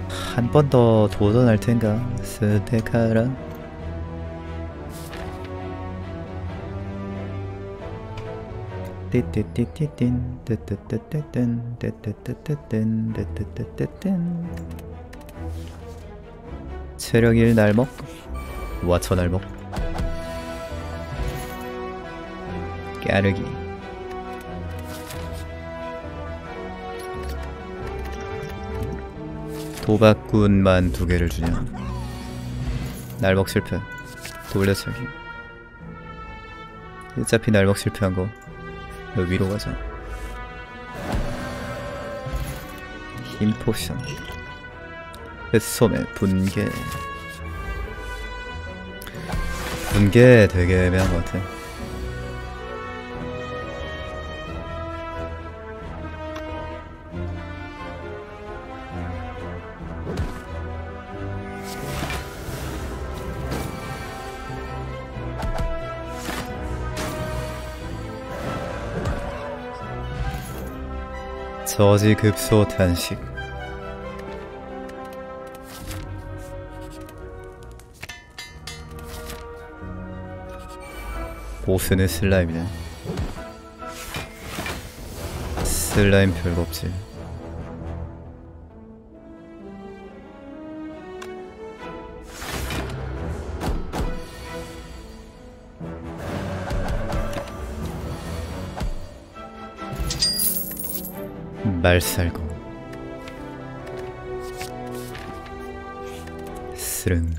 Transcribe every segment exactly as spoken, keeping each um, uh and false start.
한 번 더 도전할 텐가 스테카라. 띠띠띠띠띵 띠띠띠띠띵 띠띠띠띠띵 띠띠띠띠띵. 체력 일 날먹 와처 날먹 까르기. 도박꾼만 두 개를 주냐. 날먹 실패. 돌려차기. 어차피 날먹 실패한 거 너 위로 가자. 힘 포션. 뱃솜의 분개. 분개 되게 애매한 것 같아. 저지 급소 탄식. 보스는 슬라임이네. 슬라임 별거 없지. 말살고 스릉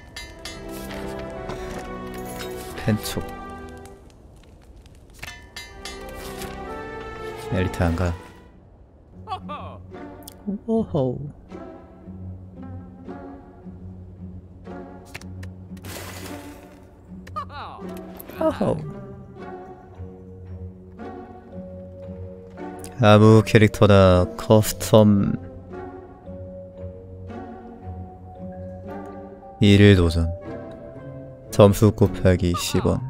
펜촉. 엘리트 안가. 오호. 호호. 아무 캐릭터나 커스텀 일일 도전. 점수 곱하기 십 원.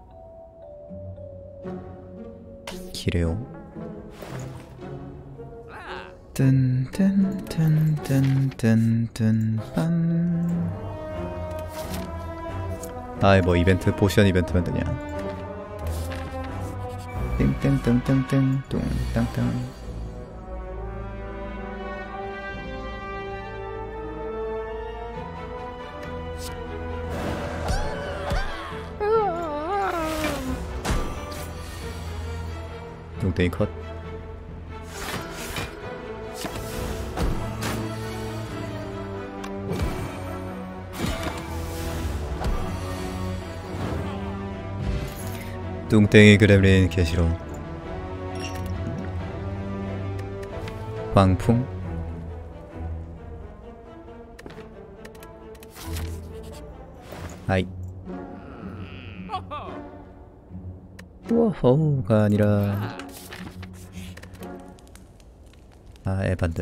기레오. 뜬뜬뜬뜬뜬뜬 빰. 아이 뭐 이벤트 포션 이벤트만 되냐. 띵띵띵띵띵 뚱땅땅. 뚱땡이 컷. 뚱땡이 그렘린 개시로. 광풍. 아이. 우와호가 아니라 아 에반드.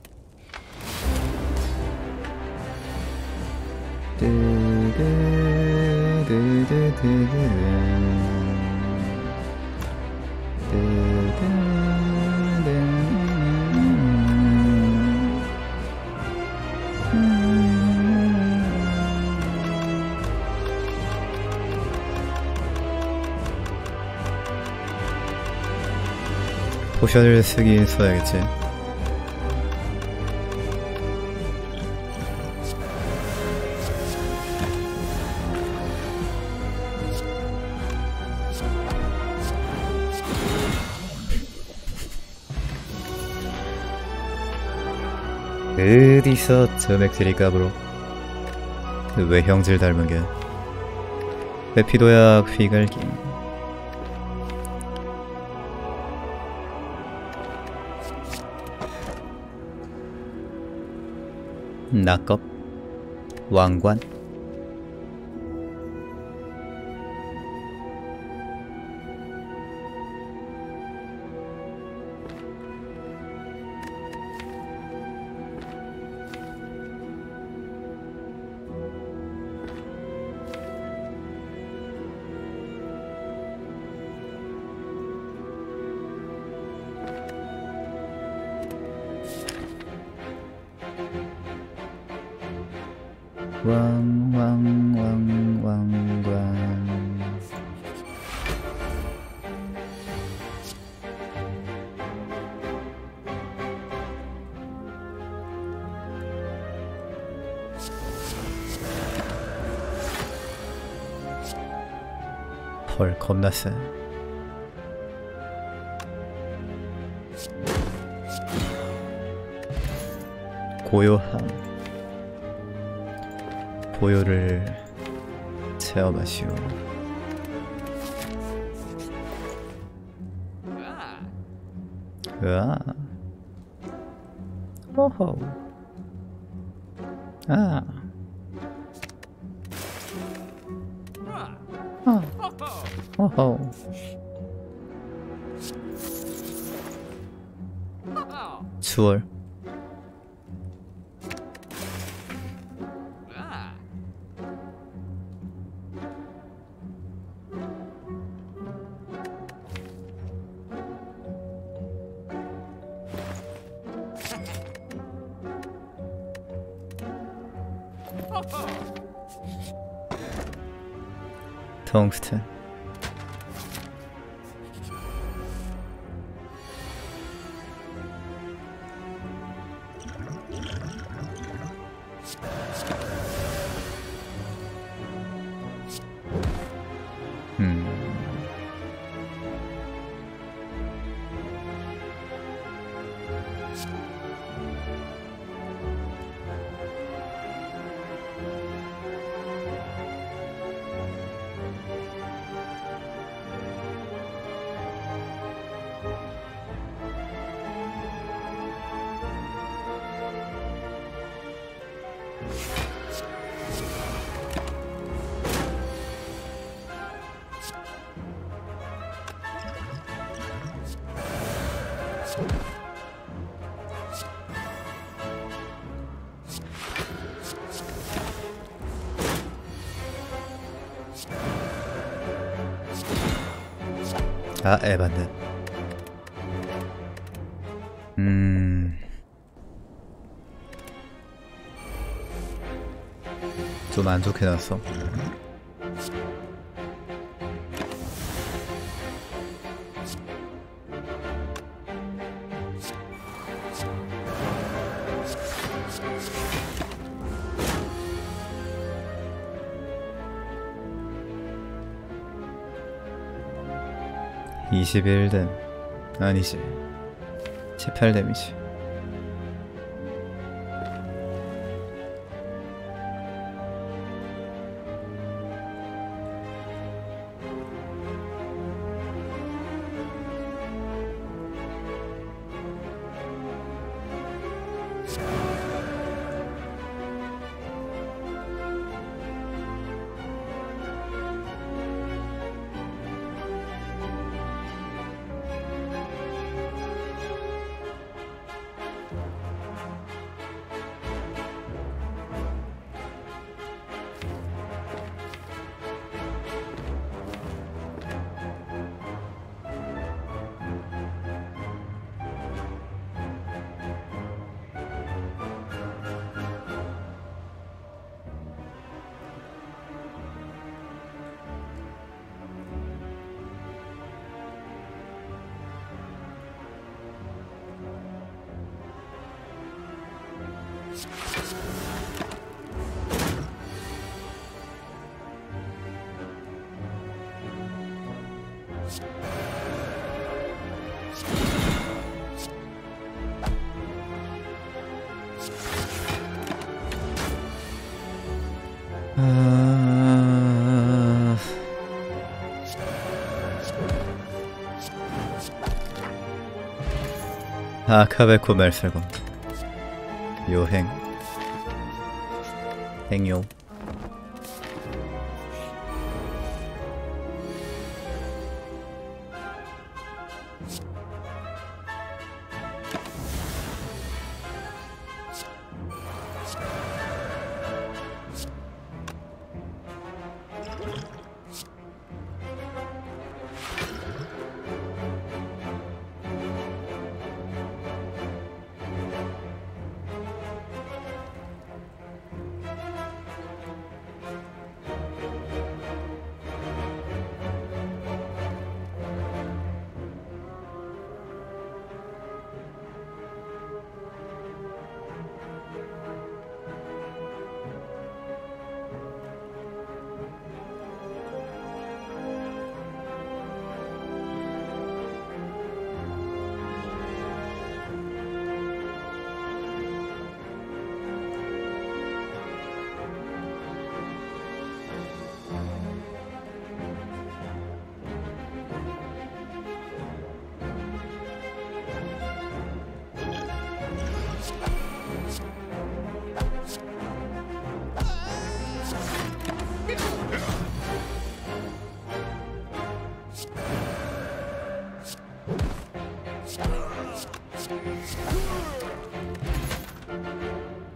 포션을 쓰긴 써야겠지. 어디서 저 맥트리 까불어. 왜 형질 닮은 게. 페피도약 휘갈김. 낙겁. 왕관. 왕왕왕왕왕. 헐, 겁나 세. 고요함. 고요를 체험하시오. 으아. 오호. 아. 아. 오호. 추월. 텅스텐. 음. 아, 에반데. 음. 좀 안 좋게 났어. 이십일 댐. 아니지. 십팔 댐이지. 아... 아카베코 멜살검. 요행. 행요.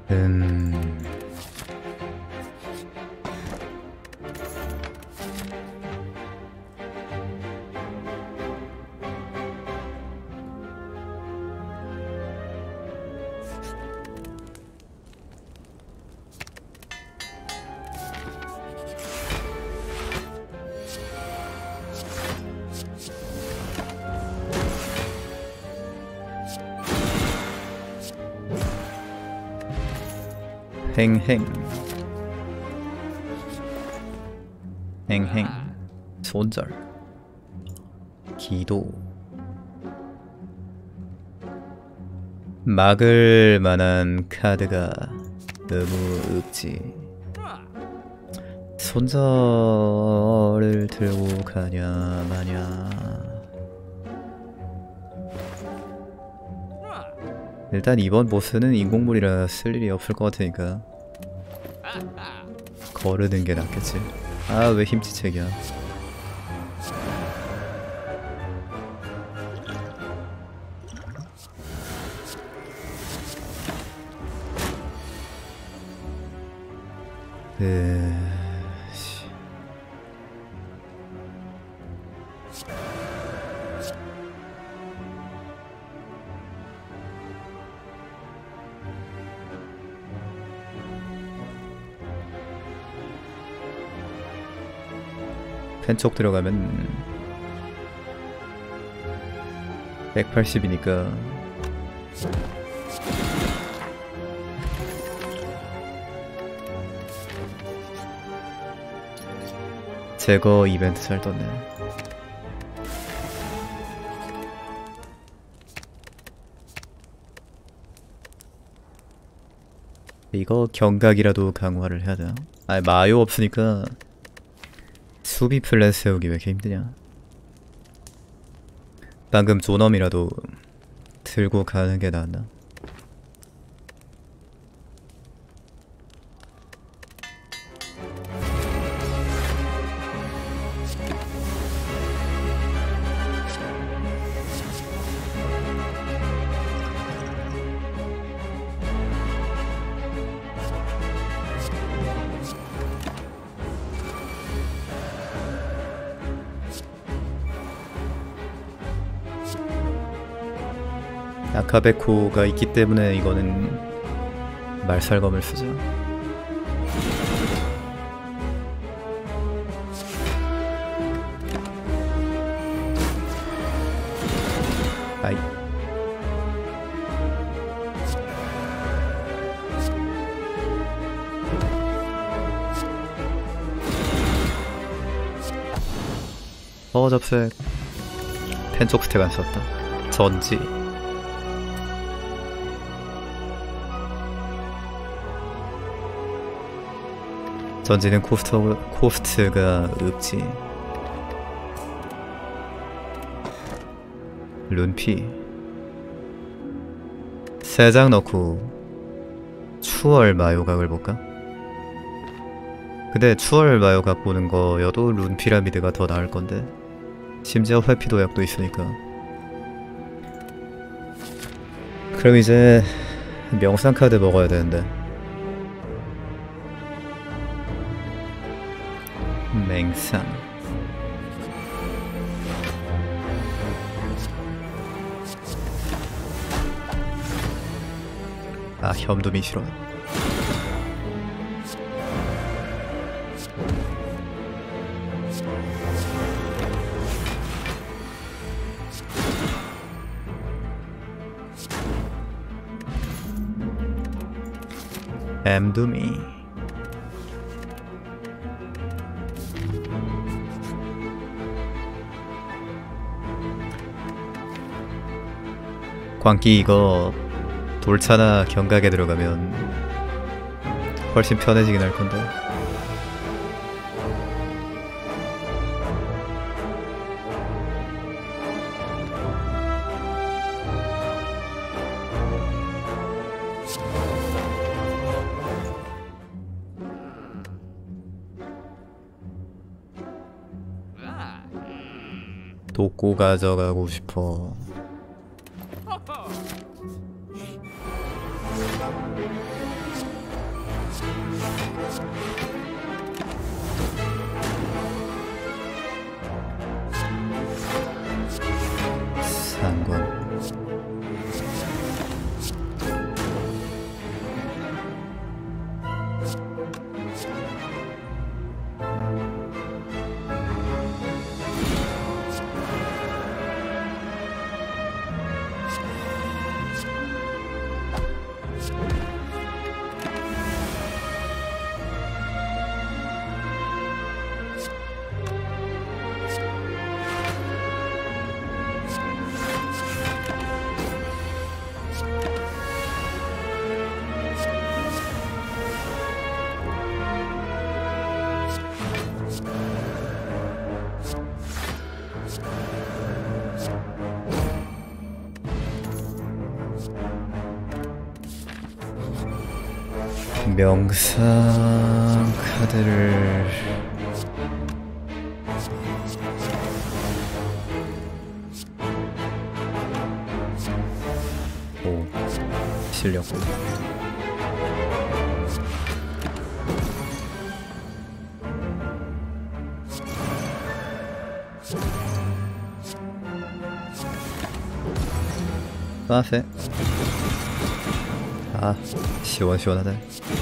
음... 행행 행행 손절 기도 막을 만한 카드가 너무 없지. 손절을 들고 가냐 마냐. 일단 이번 보스는 인공물이라 쓸 일이 없을 것 같으니까 거르는 게 낫겠지. 아, 왜 힘지책이야. 그... 펜촉 들어가면 백팔십이니까 제거 이벤트 잘 떴네. 이거 경각이라도 강화를 해야 되나? 아니 마요 없으니까 수비 플랜 세우기 왜 이렇게 힘드냐. 방금 존엄이라도 들고 가는 게 낫나? 아카베코가 있기 때문에 이거는 말살검을 쓰자. 아이. 어 접색. 펜촉 스택 안 썼다. 전지. 전지는 코스트, 코스트가 없지. 룬피 세 장 넣고 추월 마요각을 볼까? 근데 추월 마요각 보는 거여도 룬 피라미드가 더 나을 건데 심지어 회피 도약도 있으니까. 그럼 이제 명상 카드 먹어야 되는데. 맹상 아 현돔이 싫어. 엠둠이 광기 이거 돌차나 경각에 들어가면 훨씬 편해지긴 할 건데. 돕고 가져가고 싶어. 상관. 명상 카드를 오 실력 빠세. 아 시원시원하다.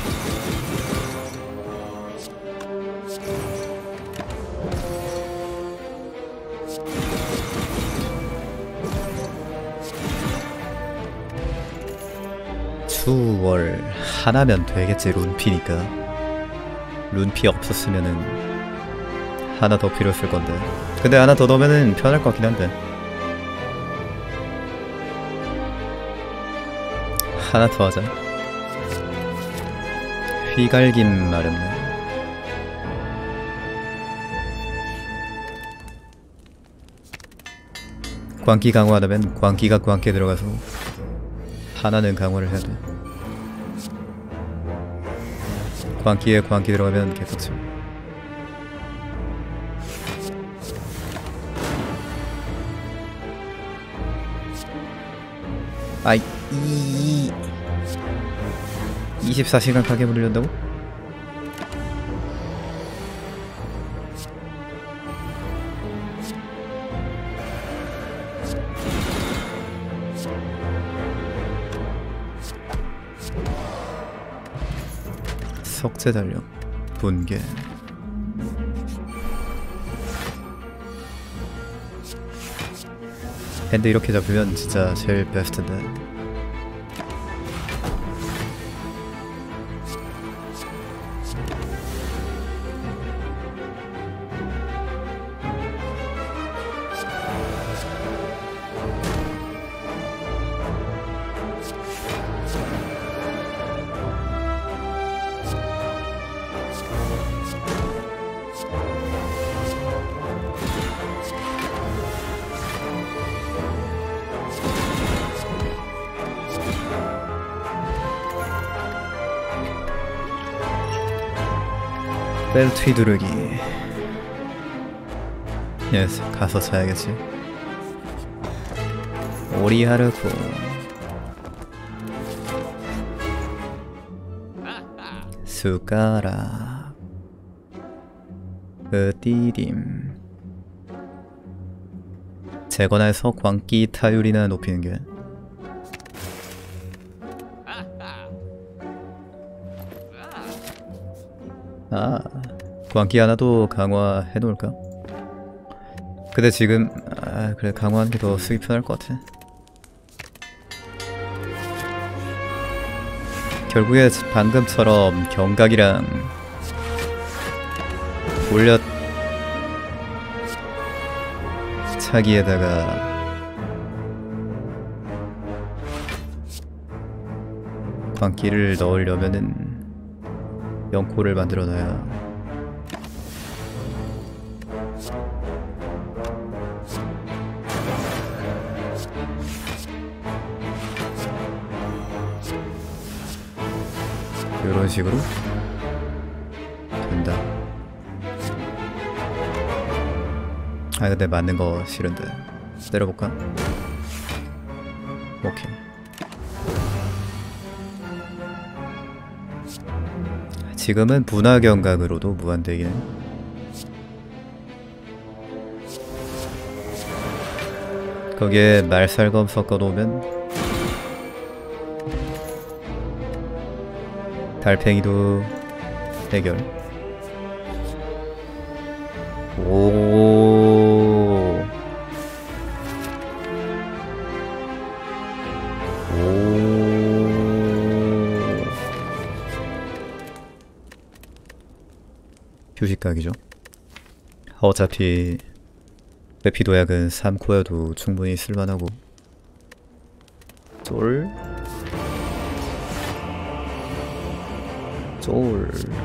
추월 하나면 되겠지. 룬피니까. 룬피 없었으면은 하나 더 필요했을 건데. 근데 하나 더 넣으면은 편할 것 같긴 한데. 하나 더 하자. 휘갈김 마렵네. 광기 강화하려면 광기가 광기에 들어가서 하나는 강화를 해야 돼. 광기에 광기 들어가면 개꿀치. 아이 이 이십사 시간 가게 부르려다고? 석재 달력 분개. 핸드 이렇게 잡으면 진짜 제일 베스트인데. 벨트 휘두르기. 예스, 가서 자야겠지. 오리하르코. 숟가락. 으디딤. 재건해서 광기 타율이나 높이는 게. 아, 광기 하나도 강화해 놓을까? 근데 지금 아 그래, 강화하는 게 더 쓰기 편할 것 같아. 결국에 방금처럼 경각이랑 올려 차기에다가 광기를 넣으려면은 영코를 만들어놔야. 이런 식으로 된다. 아 근데 맞는 거 싫은데. 때려볼까? 오케이. 지금은 분화 경각으로도 무한대기네. 거기에 말살검 섞어놓으면 달팽이도 해결. 오. 오. 휴식각이죠. 어차피 회피도약은 삼 코여도 충분히 쓸만하고. 쫄? 쫄.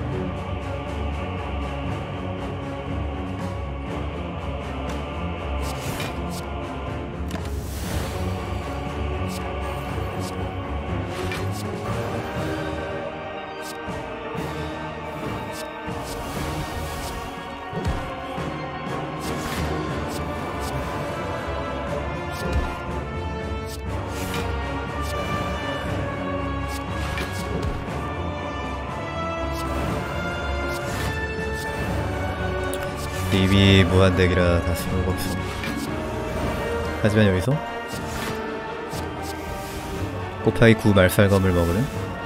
이미 무한대기라 다 쓸모가 없어. 하지만 여기서 꼬파이 구 말살검을 먹으면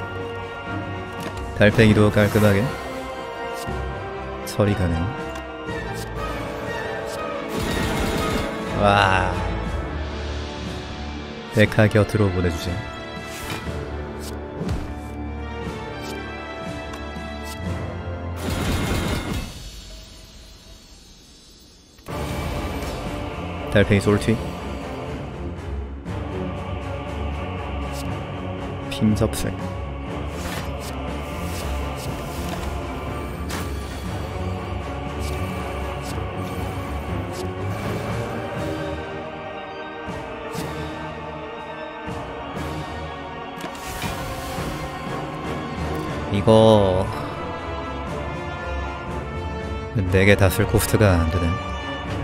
달팽이도 깔끔하게 처리 가능. 와, 데카 곁으로 보내주자. 달팽이 솔티 핑접색. 이거 네 개 다 쓸 코스트가 안되네.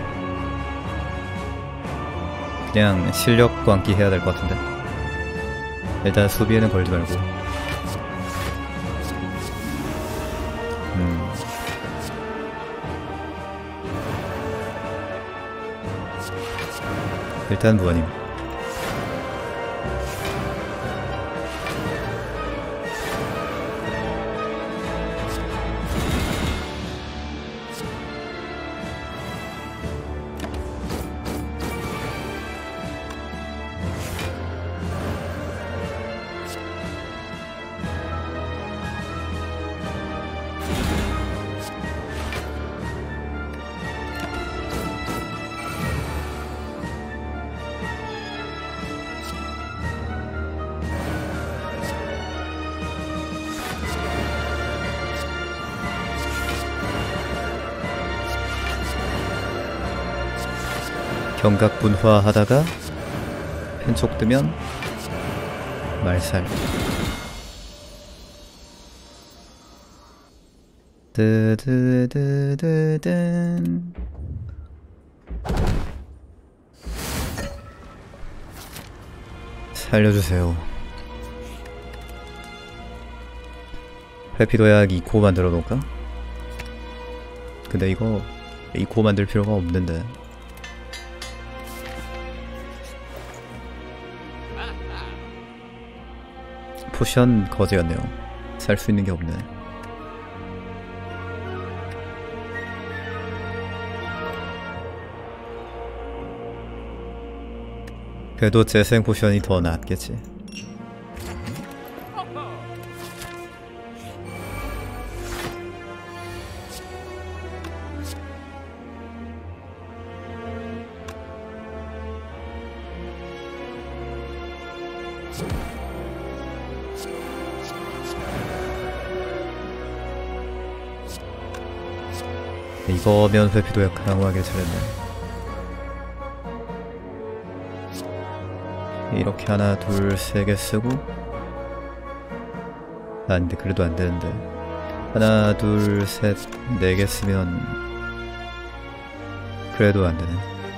그냥 실력 광기 해야 될 것 같은데. 일단 수비에는 걸지 말고. 음. 일단 무한임. 경각 분화 하다가 펜촉 뜨면 말살. 드드드드든. 살려주세요. 회피도약 이 코 만들어 놓을까? 근데 이거 이 코 만들 필요가 없는데. 포션 거지였네요. 살 수 있는 게 없네. 그래도 재생 포션이 더 낫겠지. 이거면 회피도약 강화하길 잘했네. 이렇게 하나 둘 세 개 쓰고. 아 근데 그래도 안되는데. 하나 둘 셋 네 개 쓰면 그래도 안되네.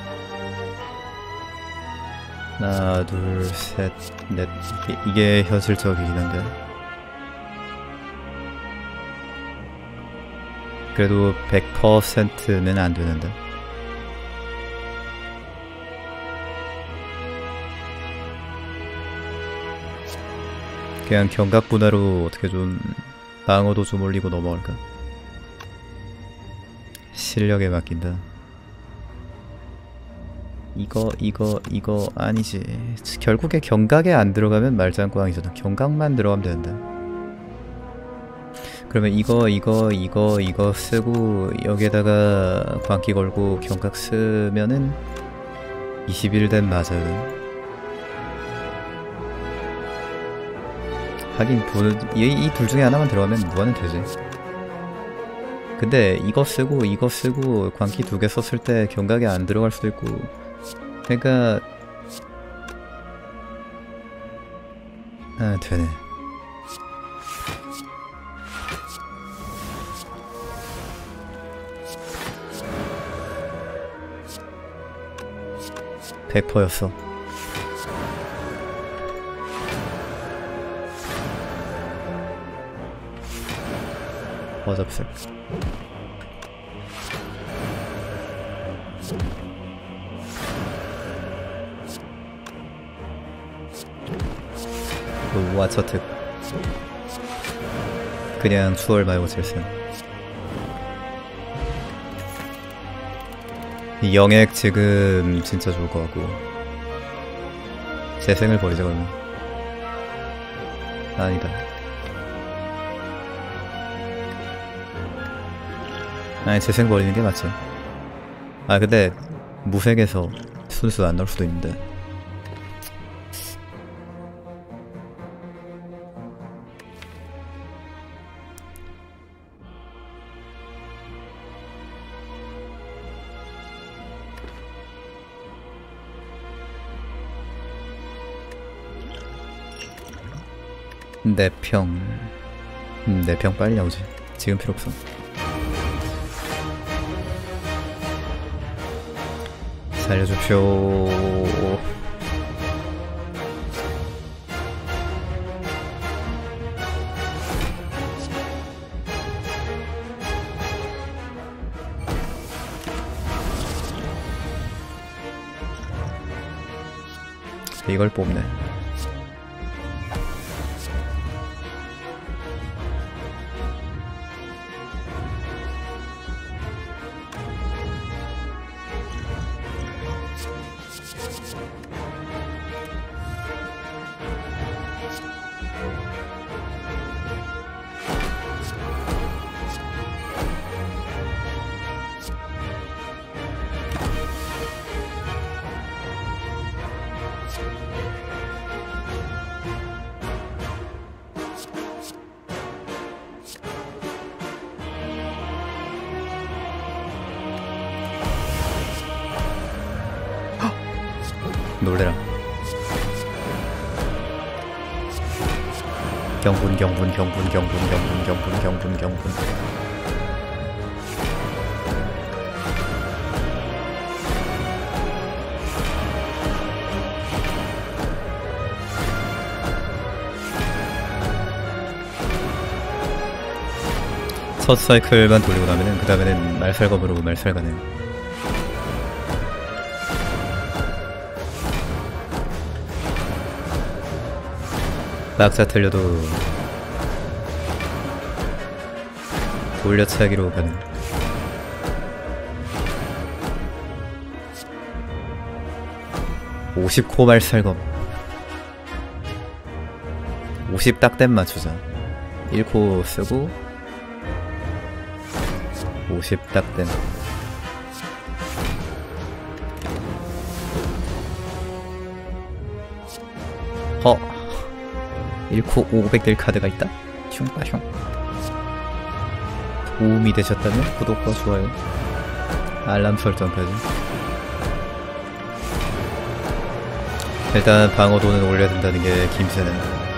하나 둘 셋 넷. 이게, 이게 현실적이긴 한데. 그래도 백 퍼센트는 안 되는데. 그냥 경각 분화로 어떻게 좀 방어도 좀 올리고 넘어갈까? 실력에 맡긴다. 이거 이거 이거 아니지. 결국에 경각에 안 들어가면 말짱꽝이잖아. 경각만 들어가면 되는데. 그러면 이거 이거 이거 이거 쓰고 여기에다가 광기 걸고 경각 쓰면은 이십일 댐 맞아요. 하긴 이 둘 중에 하나만 들어가면 무한은 되지. 근데 이거 쓰고 이거 쓰고 광기 두 개 썼을 때 경각에 안 들어갈 수도 있고. 그러니까 아 되네. 백 퍼센트였어. 어접색. 와처특. 그냥 추월 말고 칠승. 영액 지금 진짜 좋을 것 같고. 재생을 버리자 그러면. 아니다. 아니 재생 버리는 게 맞지. 아 근데 무색에서 순수 안 나올 수도 있는데. 내평 음, 내평 빨리 나오지. 지금 필요 없어. 살려줍쇼. 이걸 뽑네. 놀래라. 경분 경분 경분 경분 경분 경분 경분 경분. 첫 사이클만 돌리고 나면은 그 다음에는 말살검으로 말살가네요. 낙자 틀려도 올려차기로 가는. 오십 코 말살검. 오십 딱댐 맞추자. 일 코 쓰고 오십 딱댐. 허. 일 코 오백 될 카드가 있다? 슝빠슝. 도움이 되셨다면 구독과 좋아요, 알람 설정까지. 일단 방어도는 올려야 된다는 게 김새는.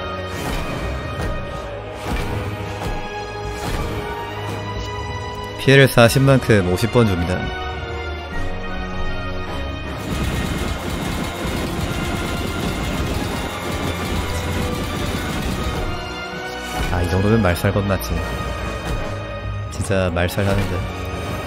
피해를 사십만큼 오십 번 줍니다. 아, 이 정도면 말살건 맞지. 진짜 말살하는데.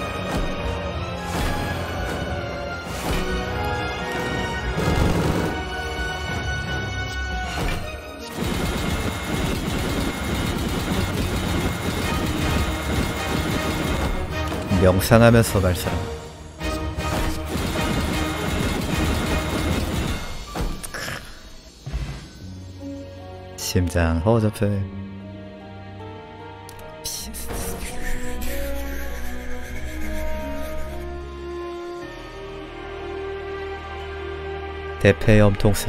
명상하면서 말살. 심장 허접해. 대패 염통성.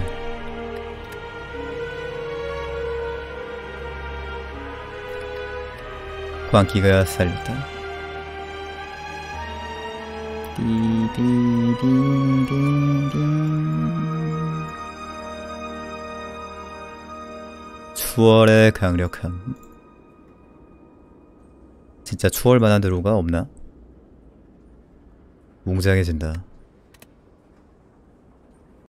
광기가 살렸다. 추월의 강력함. 진짜 추월만한 드로우가 없나? 웅장해진다.